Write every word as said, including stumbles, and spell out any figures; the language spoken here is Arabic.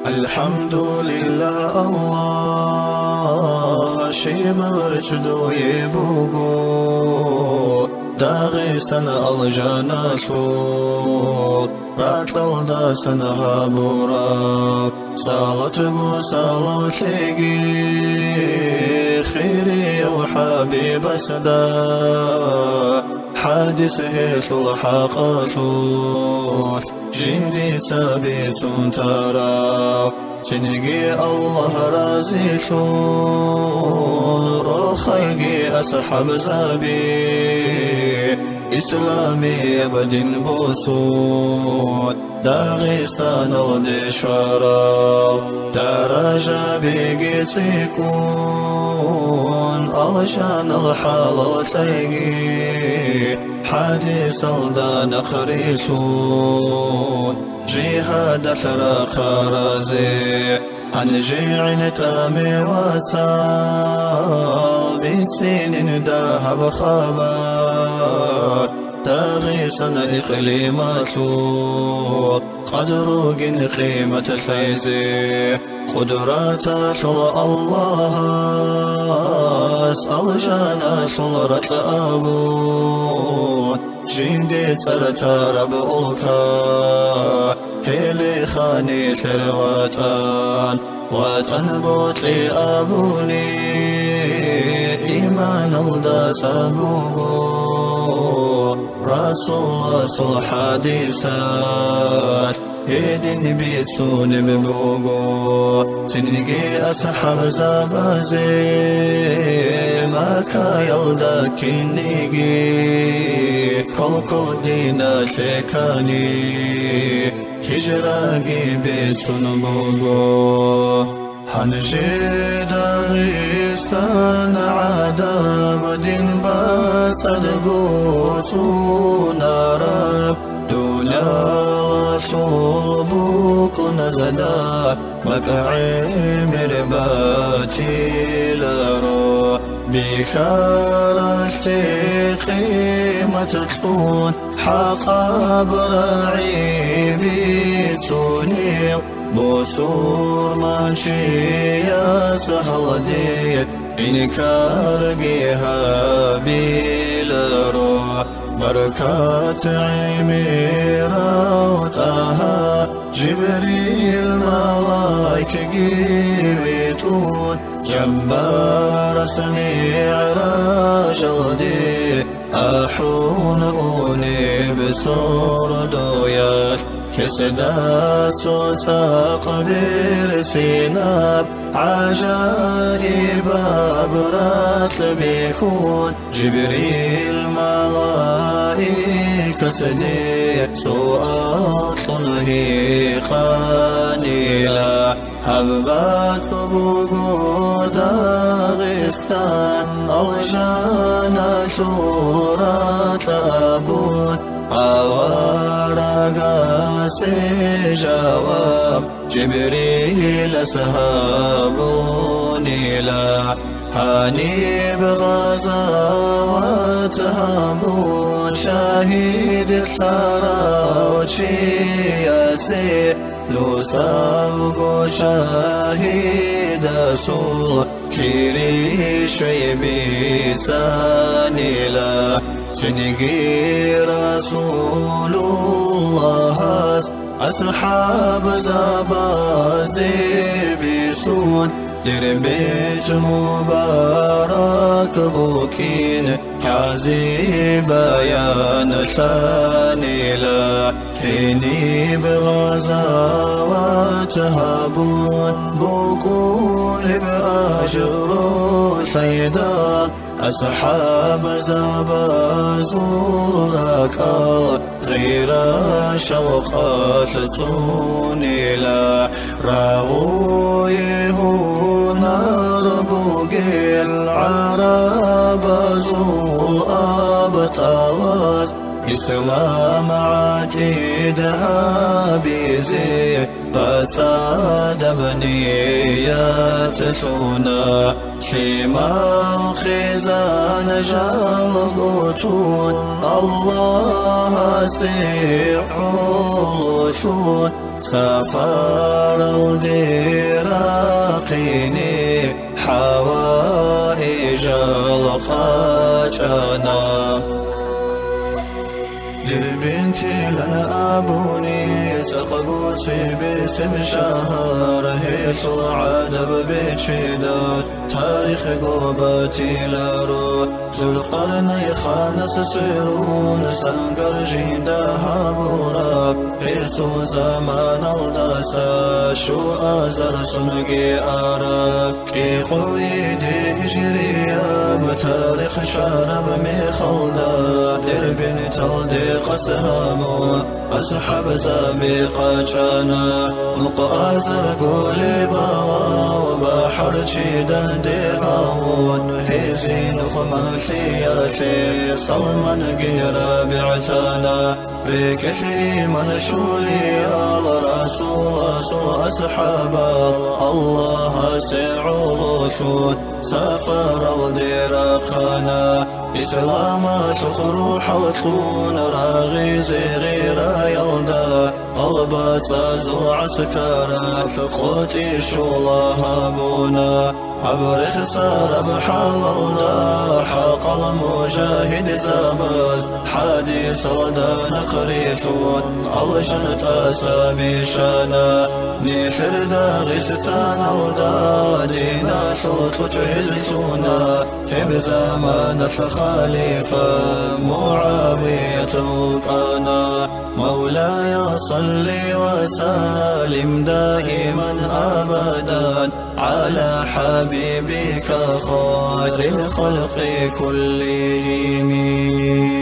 الحمد لله الله شي مرشدو يبوغو داغستان الجنة شوط راتل داسن هابورا صالتو صالت لقي خيري وحبيب سدا حادث هيث الحقاتوت جندي سابس ترى تنجي الله رازي شون روخيجي أصحاب زابي إسلامي أبد بوسود داغستان الدشارال درجة بيجي سيكون علشان الحلال تلاقي حديث الدان قريشون جهاد أثر خرازي عن جيع تامي وسال بسين ذهب خبر داغستان إقليمات قدر قيمة الفيزي قدرات الله أسأل جانا شلرة أبون جندي ترترب ألكا هيلي خاني ثروتان وتنبت لي أبوني إيمان الداس أبوه رسول الله حديثات هيدن بيتسون ببوغو تنجي أصحاب زبازي ما كايلدا كنيجي كل كل دينا شكاني هجراجي بيتسون بوغو هنجي داغستان عذاب دين بصدقو سونارب دولا صلبوك نزدا مقعي مرباتي لرو بخارجتي قيمة تكون حقا براعي بيتوني بوسور مانشي يا سهل دي إنكار جيها بيلرو بركات عميرة وطه جبريل ملايك جيبتون جنبار سميع راجل دي أحون أوني بصور دويات كسدات صوت قبير سيناب عجائب أبرات بيكون جبريل ملائكة صديق سؤال هي خانيلا هببات بوغو داغستان الجانا شورات أبون أوارقا سجواب جبريل سهابوني لا هاني بغزوات هامون شاهد الثرى وشياسي لو سابقو شاهد سول كيري شعبي ثاني لا تنجي رسول الله أصحاب زباز بيسون در بيت مبارك بوكين حازي بيان ثاني لا حيني بغزوات هابون بوكول بأجر سيدا أصحاب زباز وركال غير شوقات توني لا راغوي هنا ربوغي العرب زول أبطالات إسلام عتيدها بيزي فتصاد بنيات ثونا فيما الخزان جال قطون الله سيح الوشون سافر الدراقيني حوائج القاجنا لبنتي لنا أبوني تقوتي باسم شهر هي العدب بتشيدات تاريخ قوباتي لارو ذو القرني خانس سيرون سنقر جيدها بوراب هيرسو زمان الداسا شو أزر سنقي أراك كي قويدي هجرية بتاريخ شارب مخلدا دربين تلدي قسهامو أسحب زابقة جانا القازر قولي بالا وبحر جيدا ديهاون هيزين خماسياتي صلما قيرا بعتانا بكثري منشولي على رسول صلى أصحابا الله سعو لشود سافر الدراخانا إسلامات خروح الكون راغي زغير يلدا قلبات فازل عسكرات قوتي شولها بونا عبر خسارة بحال الله حق المجاهد زابز حادي صلدا نخريفون علشان تأسى شانا نيفر داغي ستان الدا دينا شلط وجهزتونا هب زمان الخليفة معاوية وكانا مولاي صل وسلم دائما أبدا على حبيبك خير الخلق كلهم.